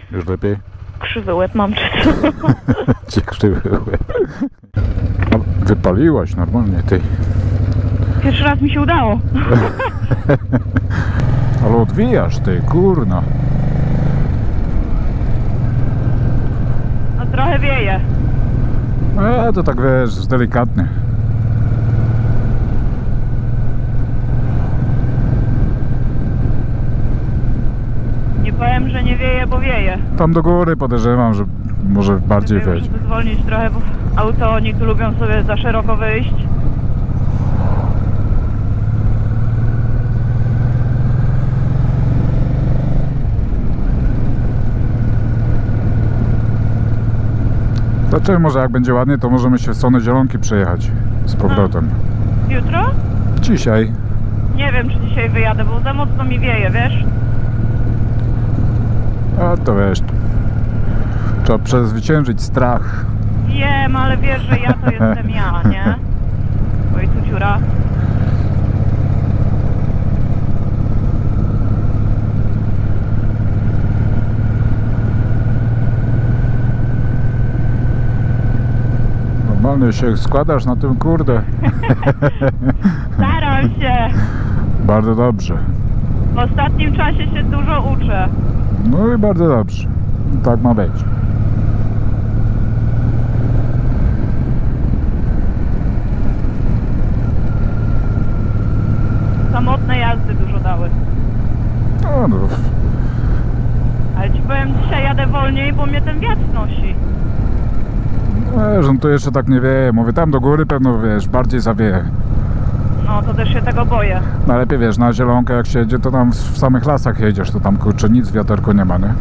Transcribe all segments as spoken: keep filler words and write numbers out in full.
Już lepiej? Krzywy łeb mam, czy co? Cię krzywy łeb. A wypaliłaś normalnie, ty. Pierwszy raz mi się udało. Ale odwijasz, ty, kurna. No trochę wieje. E, to tak wiesz, delikatnie. Nie powiem, że nie wieje, bo wieje. Tam do góry podejrzewam, że może bardziej Gdyby wejść. muszę zwolnić trochę, bo auto oni tu lubią sobie za szeroko wyjść. Znaczy, może jak będzie ładnie, to możemy się w stronę Zielonki przejechać z powrotem. A, jutro? Dzisiaj. Nie wiem, czy dzisiaj wyjadę, bo za mocno mi wieje, wiesz? A to wiesz, trzeba przezwyciężyć strach. Wiem, ale wiesz, że ja to jestem ja, nie? Oj, tu dziura. Normalnie się składasz na tym, kurde. Staram się. Bardzo dobrze. W ostatnim czasie się dużo uczę. No i bardzo dobrze. Tak ma być. Samotne jazdy dużo dały. No, no. Ale ci powiem, dzisiaj jadę wolniej, bo mnie ten wiatr nosi. Wiesz, no to jeszcze tak nie wieje. Mówię, tam do góry pewno, wiesz, bardziej zawieje. No to też się tego boję. Najlepiej, wiesz, na Zielonkę jak się jedzie, to tam w samych lasach jedziesz, to tam, kurczę, nic w wiaterku nie ma, nie?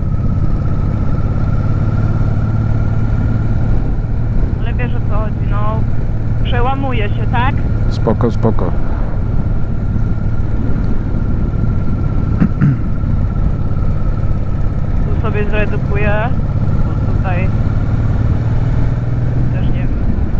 Ale wiesz, o co chodzi, no. Przełamuje się, tak? Spoko, spoko. Tu sobie zredukuję. Bo tutaj też nie wiem.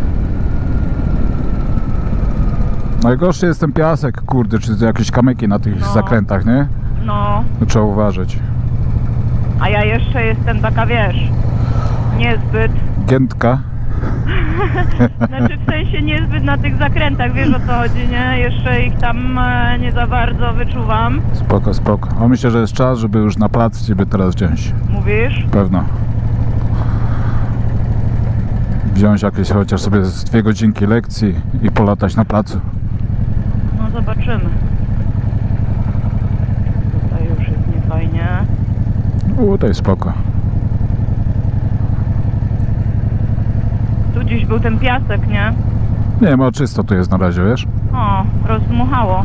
Najgorszy jest ten piasek, kurde, czy jakieś kamyki na tych No. zakrętach, nie? No, To trzeba uważać. a ja jeszcze jestem taka, wiesz, niezbyt. Giętka. Znaczy w sensie niezbyt na tych zakrętach, wiesz o co chodzi, nie? Jeszcze ich tam e, nie za bardzo wyczuwam. Spoko, spoko. A myślę, że jest czas, żeby już na plac ciebie teraz wziąć. Mówisz? Pewno. Wziąć jakieś chociaż sobie z dwie godzinki lekcji i polatać na placu. No zobaczymy. Tutaj już jest niefajnie. U, to jest spoko. Tu gdzieś był ten piasek, nie? Nie ma, czysto tu jest na razie, wiesz? O, rozdmuchało.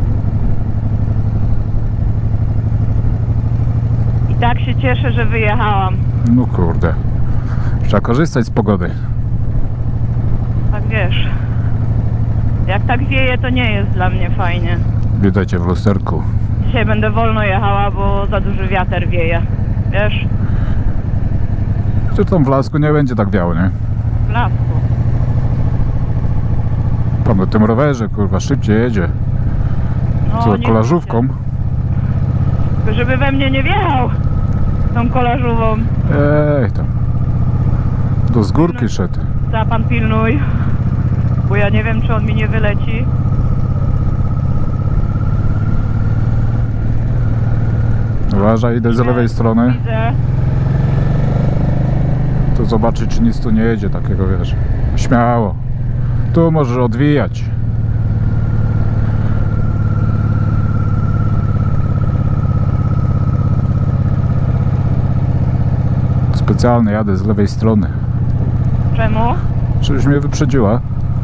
I tak się cieszę, że wyjechałam. No kurde. Trzeba korzystać z pogody. Tak wiesz. Jak tak wieje, to nie jest dla mnie fajnie. Witajcie w lusterku. Dzisiaj będę wolno jechała, bo za duży wiatr wieje. Wiesz? Czy tam w lasku nie będzie tak wiało, nie? W lasku. Pan na tym rowerze, kurwa, szybciej jedzie. No, Co, nie kolażówką? chcę. Tylko żeby we mnie nie wjechał tą kolażówą. Ej, tam. Do z górki szedł. Za pan pilnuj. Bo ja nie wiem, czy on mi nie wyleci. Uważaj, idę z lewej strony. Widzę. To zobaczyć, czy nic tu nie jedzie takiego, wiesz. Śmiało. Tu możesz odwijać. Specjalnie jadę z lewej strony. Czemu? Czyś mnie wyprzedziła?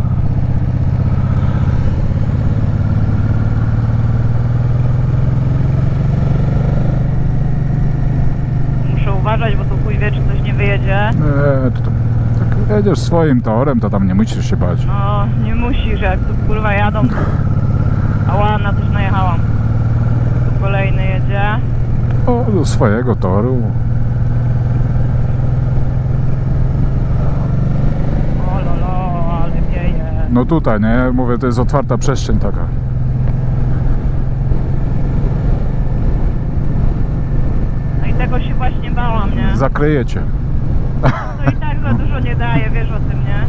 Muszę uważać, bo tu chuj wie, czy coś nie wyjedzie. Nie, to tam, tak jedziesz swoim torem, to tam nie musisz się bać. No, nie musisz, jak tu kurwa jadą. Ała, na coś najechałam. Tu kolejny jedzie. O, do swojego toru. O lolo, ale wieje. No tutaj, nie? Mówię, to jest otwarta przestrzeń taka. No i tego się właśnie bałam, nie? Zakryje cię. To i tak za dużo nie daje, wiesz o tym, nie?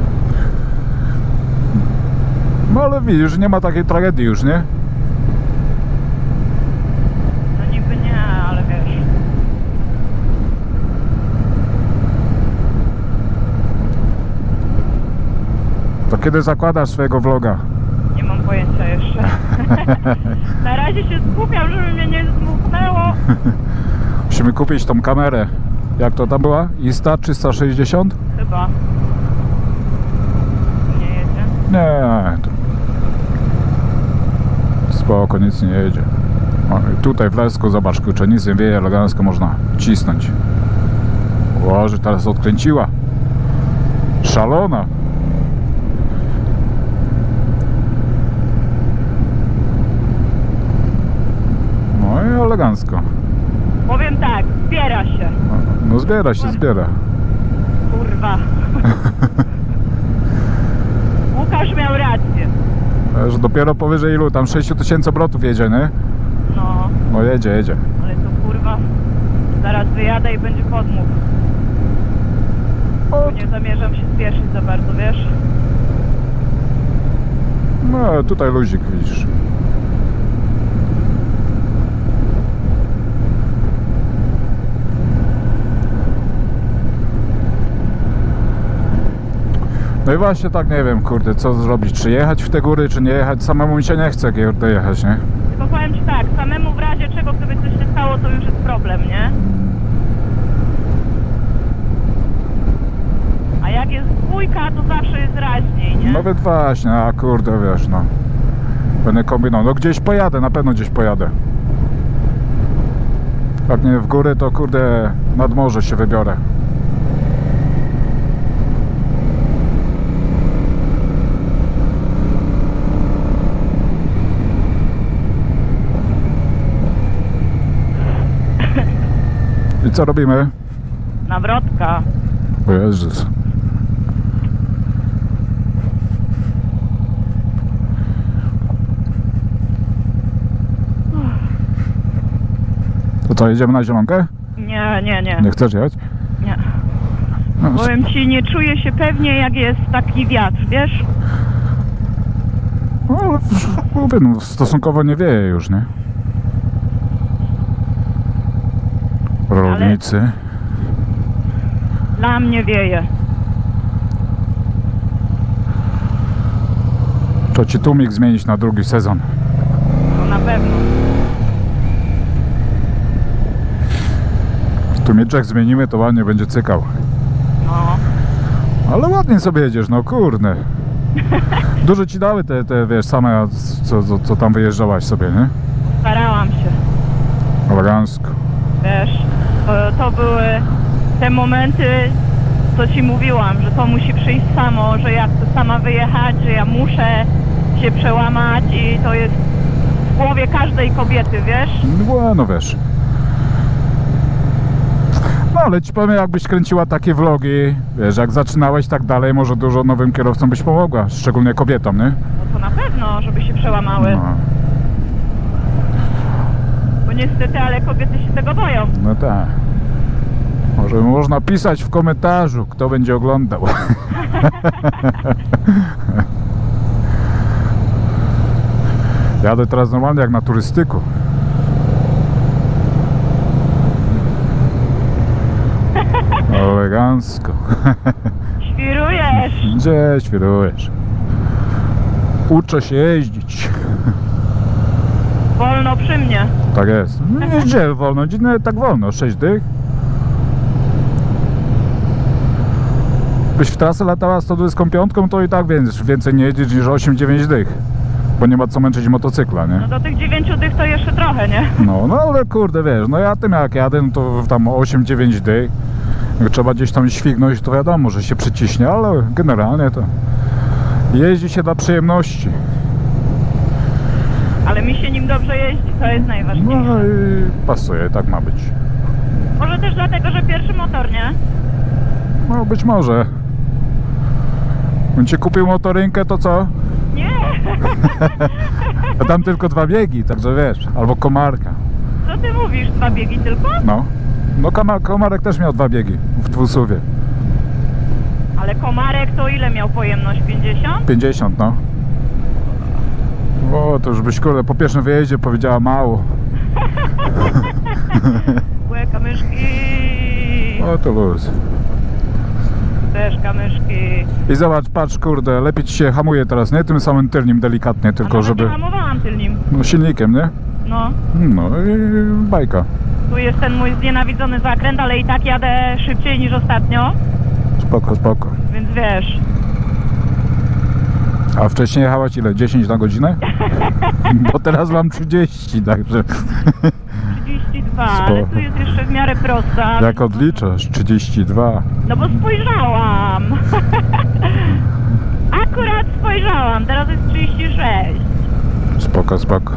No ale widzisz, nie ma takiej tragedii już, nie? No niby nie, ale wiesz. To kiedy zakładasz swojego vloga? Nie mam pojęcia jeszcze. Na razie się skupiam, żeby mnie nie zdmuchnęło. Musimy kupić tą kamerę. Jak to tam była? Insta trzysta sześćdziesiąt? Chyba. Nie jedzie. Nie. To... Spoko, nic nie jedzie. O, i tutaj w Lesku, zobacz, kurczę, nic nie wieje, elegancko można cisnąć. O, że teraz odkręciła. Szalona. No i elegancko. Powiem tak, zbiera się. No, no zbiera się, zbiera. Kurwa. Łukasz miał rację. Że dopiero powyżej ilu? Tam sześć tysięcy obrotów jedzie, nie? No, No jedzie, jedzie. ale to kurwa. Zaraz wyjadę i będzie podmuch. O, Nie zamierzam się spieszyć za bardzo, wiesz? no tutaj luzik, widzisz. No i właśnie tak nie wiem, kurde, co zrobić, czy jechać w te góry, czy nie jechać, samemu mi się nie chce, kurde, jechać, nie? Tylko powiem ci tak, samemu w razie czego, gdyby coś się stało, to już jest problem, nie? A jak jest dwójka, to zawsze jest raźniej, nie? Nawet właśnie, a kurde, wiesz, no. Będę kombinował, no gdzieś pojadę, na pewno gdzieś pojadę. Jak nie w góry, to kurde, nad morze się wybiorę. I co robimy? Nawrotka. O Jezus. To co, jedziemy na zielonkę? Nie, nie, nie. Nie chcesz jechać? Nie. No, Powiem ci, nie czuję się pewnie, jak jest taki wiatr, wiesz? no ale mówię, no, stosunkowo nie wieje już, nie? Rolnicy. Dla mnie wieje. To ci tłumik zmienić na drugi sezon. To na pewno. Tłumiczek zmienimy, to ładnie będzie cykał. No. Ale ładnie sobie jedziesz, no kurde. Dużo ci dały te, te wiesz, same, co, co, co tam wyjeżdżałaś sobie, nie? Starałam się. Elegancko. Wiesz, to, to były te momenty, co ci mówiłam, że to musi przyjść samo, że ja chcę sama wyjechać, że ja muszę się przełamać i to jest w głowie każdej kobiety, wiesz? No, no wiesz. No ale ci powiem, jakbyś kręciła takie vlogi, wiesz, jak zaczynałeś tak dalej, może dużo nowym kierowcom byś pomogła, szczególnie kobietom, nie? No to na pewno, żeby się przełamały. No, Bo niestety, ale kobiety się tego boją. no tak. Może można pisać w komentarzu, kto będzie oglądał. Jadę teraz normalnie jak na turystyku. Elegancko. Świrujesz! Gdzie świrujesz? Uczę się jeździć. Wolno przy mnie. Tak jest. No nie gdzie wolno, nie tak wolno, sześć dych. Byś w trasę latała sto dwadzieścia pięć, to i tak więcej, więcej nie jedziesz niż osiem dziewięć dych. Bo nie ma co męczyć motocykla, nie? No do tych dziewięciu dych to jeszcze trochę, nie? No, no ale kurde, wiesz, no ja tym jak jadę, no to tam osiem dziewięć dych. Jak trzeba gdzieś tam śwignąć, to wiadomo, że się przyciśnie, ale generalnie to jeździ się dla przyjemności. Ale mi się nim dobrze jeździ, to jest najważniejsze. No i pasuje, tak ma być. Może też dlatego, że pierwszy motor, nie? No być może. On ci kupił motorynkę, to co? Nie! A tam tylko dwa biegi, także wiesz, albo komarka. Co ty mówisz? Dwa biegi tylko? No. No Kama- Komarek też miał dwa biegi w dwusuwie. Ale Komarek to ile miał pojemność? pięćdziesiąt? pięćdziesiąt, no. O, to już byś kurde po pierwszym wyjeździe powiedziała mało. Łe, kamyszki. O, to luz. Też kamyszki. I zobacz, patrz, kurde, lepiej ci się hamuje teraz, nie? Tym samym tylnym delikatnie, A tylko nawet żeby... nie hamowałam tylnym. No silnikiem, nie? No. No i bajka. Tu jest ten mój znienawidzony zakręt, ale i tak jadę szybciej niż ostatnio. Spoko, spoko. Więc wiesz. A wcześniej jechałaś ile? dziesięć na godzinę? Bo teraz mam trzydzieści, także... trzydzieści dwa, Spoko. ale tu jest jeszcze w miarę prosta. Jak odliczasz? trzydzieści dwa. No bo spojrzałam. Akurat spojrzałam, teraz jest trzydzieści sześć. Spoko, spoko.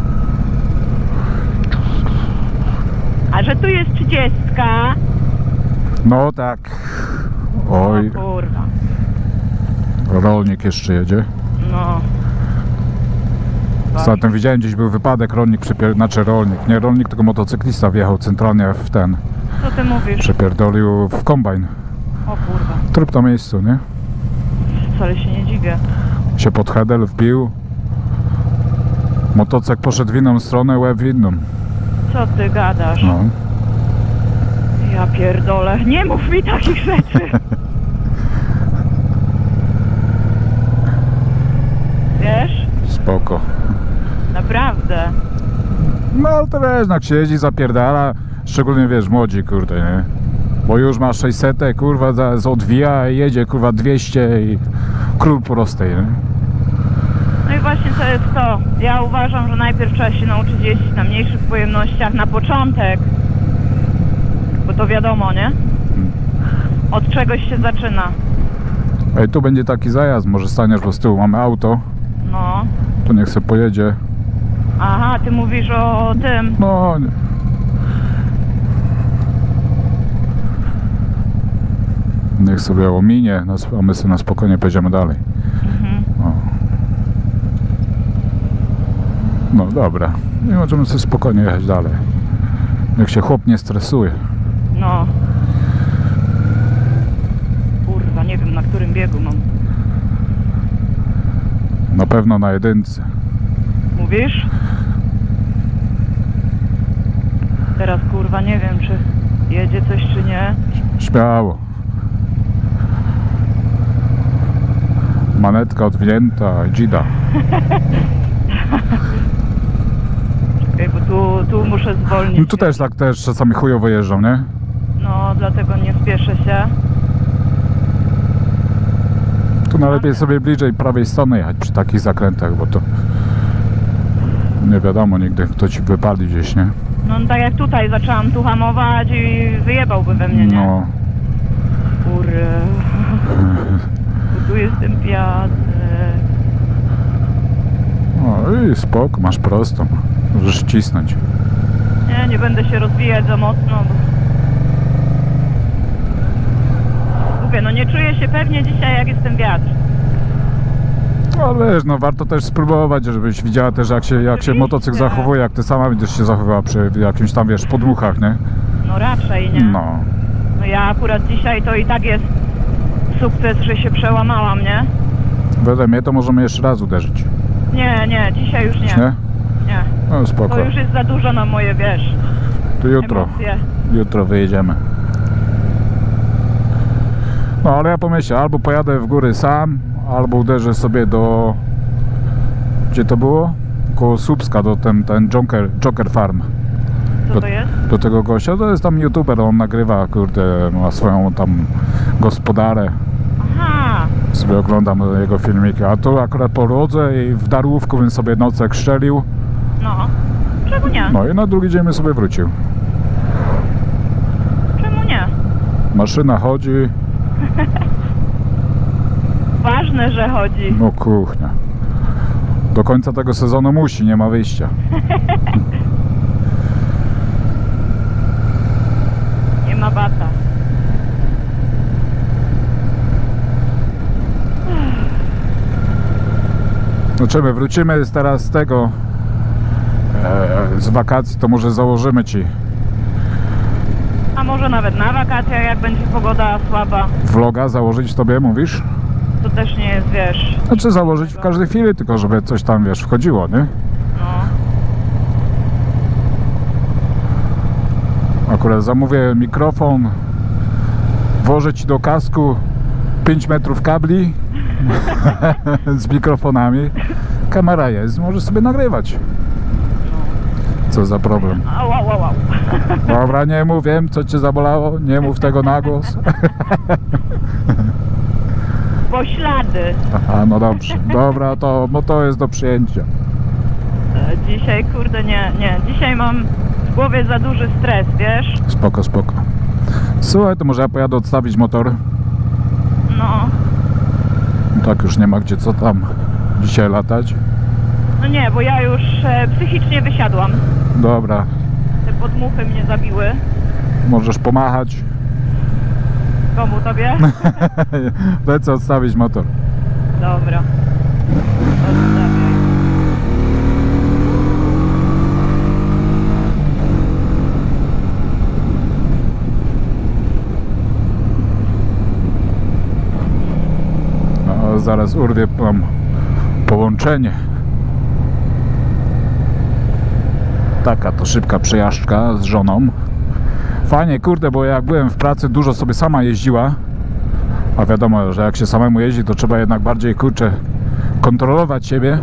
A że tu jest trzydziestka. No tak. Oj, O kurwa. rolnik jeszcze jedzie. No. Ostatnio widziałem, gdzieś był wypadek, rolnik przypier... Znaczy rolnik, nie rolnik, tylko motocyklista wjechał centralnie w ten. Co ty mówisz? Przepierdolił w kombajn. O kurwa. Trup na miejscu, nie? Wcale się nie dziwię. Się pod hedel wbił. Motocykl poszedł w inną stronę, łeb w inną. Co ty gadasz? No. Ja pierdolę. Nie mów mi takich rzeczy. Wiesz? Spoko. Naprawdę. No to wiesz, jak się jeździ, zapierdala. Szczególnie wiesz, młodzi, kurde, nie? Bo już ma sześćset, kurwa, zaraz odwija i jedzie, kurwa, dwieście i król prostej, nie? No i właśnie to jest to. Ja uważam, że najpierw trzeba się nauczyć jeździć na mniejszych pojemnościach na początek. Bo to wiadomo, nie? Od czegoś się zaczyna. Ej, tu będzie taki zajazd, może staniesz, bo z tyłu mamy auto. No. To niech sobie pojedzie. Aha, ty mówisz o tym. No, nie. Niech sobie ominie, nas- a my sobie na spokojnie pojedziemy dalej. Mhm. O. No dobra, i możemy sobie spokojnie jechać dalej. Niech się chłop nie stresuje. No. Kurwa, nie wiem na którym biegu mam. Na pewno na jedynce. Mówisz? Teraz kurwa nie wiem, czy jedzie coś, czy nie. Śmiało. Manetka odwinięta, dzida. Czekaj, bo tu, tu muszę zwolnić. No tu też tak też czasami chujowo jeżdżą, nie? No, dlatego nie spieszę się. Tu najlepiej sobie bliżej prawej strony jechać przy takich zakrętach, bo to nie wiadomo nigdy, kto ci wypali gdzieś, nie? No tak jak tutaj zaczęłam tu hamować i wyjebałby we mnie, nie? No. Kurę. Tu jest ten piasek. O, i spoko, masz prostą. Możesz cisnąć. Nie, nie będę się rozwijać za mocno, bo... Mówię, no nie czuję się pewnie dzisiaj, jak jest ten wiatr. No wiesz, no warto też spróbować, żebyś widziała też jak się, jak się Oczywiście. motocykl zachowuje, jak ty sama będziesz się zachowywała przy jakimś tam, wiesz, podmuchach, nie? No raczej, nie? No. No ja akurat dzisiaj to i tak jest sukces, że się przełamałam, nie? Wedle mnie to możemy jeszcze raz uderzyć. Nie, nie, dzisiaj już nie. Nie? Nie. No spoko. To już jest za dużo na moje, wiesz, To jutro. emocje. Jutro wyjedziemy. No ale ja pomyślę, albo pojadę w góry sam, albo uderzę sobie do... Gdzie to było? Koło Słupska, do ten, ten Joker, Joker Farm. Co Do, to jest? do tego gościa, to jest tam youtuber, on nagrywa, kurde, ma swoją tam gospodarę. Aha, Sobie oglądam jego filmiki, a tu akurat po Rodze i w Darłówku bym sobie nocek szczelił. no. Czemu nie? No i na drugi dzień bym sobie wrócił. Czemu nie? Maszyna chodzi, Ważne, że chodzi. no kuchnia. Do końca tego sezonu musi, nie ma wyjścia. Nie ma bata. No czy my wrócimy teraz z tego e, z wakacji, to może założymy ci A, może nawet na wakacjach, jak będzie pogoda słaba. Vloga założyć tobie, mówisz? To też nie jest, wiesz... Znaczy założyć w każdej chwili, tylko żeby coś tam, wiesz, wchodziło, nie? No. Akurat zamówię mikrofon, włożę ci do kasku pięć metrów kabli z mikrofonami. Kamera jest, możesz sobie nagrywać. Co za problem. Au, au, au, au. Dobra, nie mów, wiem co cię zabolało, nie mów tego na głos. Poślady. Aha, no dobrze, dobra, to, no to jest do przyjęcia. E, Dzisiaj, kurde, nie, nie. Dzisiaj mam w głowie za duży stres, wiesz? Spoko, spoko. Słuchaj, to może ja pojadę odstawić motor. No. Tak już nie ma gdzie co tam dzisiaj latać. No nie, bo ja już e, psychicznie wysiadłam. Dobra, Te podmuchy mnie zabiły. możesz pomachać. Komu tobie? Lecę odstawić motor. Dobra. Odstawiaj. No, zaraz urwie nam połączenie. Taka to szybka przejażdżka z żoną. Fajnie, kurde, bo jak byłem w pracy, dużo sobie sama jeździła. A wiadomo, że jak się samemu jeździ, to trzeba jednak bardziej, kurczę, kontrolować siebie.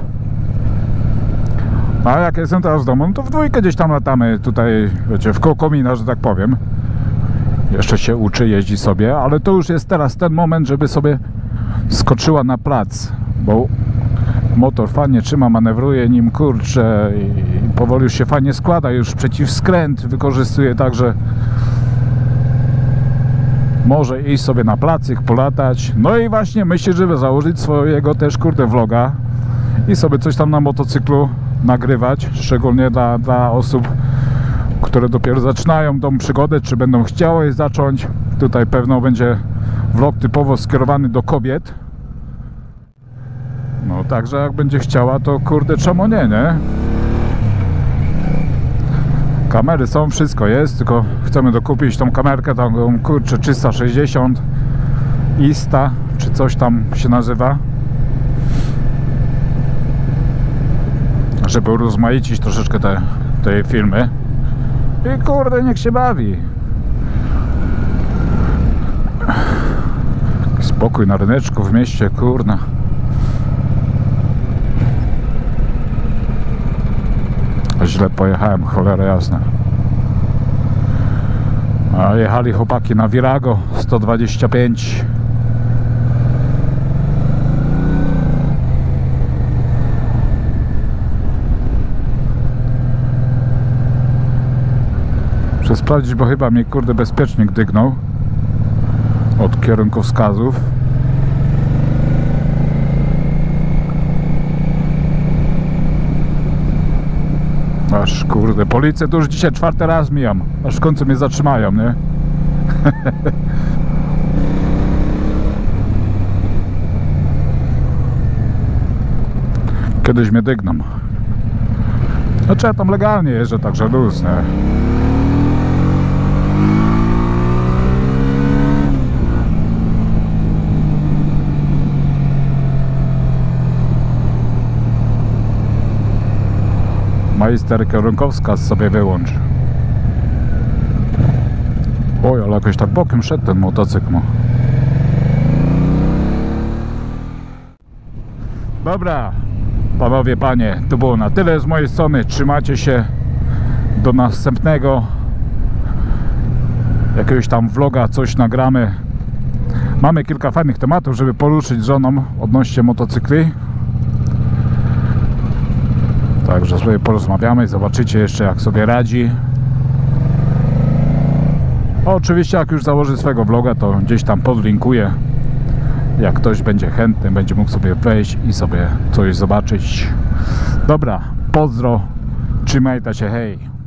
A jak jestem teraz w domu, no to w dwójkę gdzieś tam latamy tutaj, wiecie, w koło komina, że tak powiem. Jeszcze się uczy, jeździ sobie, ale to już jest teraz ten moment, żeby sobie skoczyła na plac, bo motor fajnie trzyma, manewruje nim, kurczę, i powoli już się fajnie składa, już przeciwskręt wykorzystuje, także może iść sobie na placyk, polatać. No i właśnie myślę, żeby założyć swojego też, kurde, vloga i sobie coś tam na motocyklu nagrywać, szczególnie dla, dla osób, które dopiero zaczynają tą przygodę, czy będą chciały zacząć. Tutaj pewno będzie vlog typowo skierowany do kobiet. No także jak będzie chciała, to kurde, czemu nie, nie? Kamery są, wszystko jest, tylko chcemy dokupić tą kamerkę, tą, kurczę, trzysta sześćdziesiąt Insta, czy coś tam się nazywa, żeby urozmaicić troszeczkę te, te filmy. I kurde, niech się bawi. Spokój na ryneczku w mieście, kurna. Źle pojechałem, cholera jasna. A jechali chłopaki na Virago sto dwadzieścia pięć. Muszę sprawdzić, bo chyba mnie, kurde, bezpiecznik dygnął od kierunkowskazów. Aż kurde, policję to już dzisiaj czwarty raz mijam, aż w końcu mnie zatrzymają, nie? Kiedyś mnie dygną. Znaczy ja tam legalnie jeżdżę, także luz, nie? Majster kierunkowskaz sobie wyłącz. Oj, ale jakoś tak bokiem szedł ten motocykl. Dobra, panowie, panie, to było na tyle z mojej strony. Trzymajcie się. Do następnego jakiegoś tam vloga, coś nagramy. Mamy kilka fajnych tematów, żeby poruszyć z żoną odnośnie motocykli. Także sobie porozmawiamy, zobaczycie jeszcze, jak sobie radzi. A oczywiście jak już założy swego vloga, to gdzieś tam podlinkuję. Jak ktoś będzie chętny, będzie mógł sobie wejść i sobie coś zobaczyć. Dobra, pozdro, trzymajcie się, hej.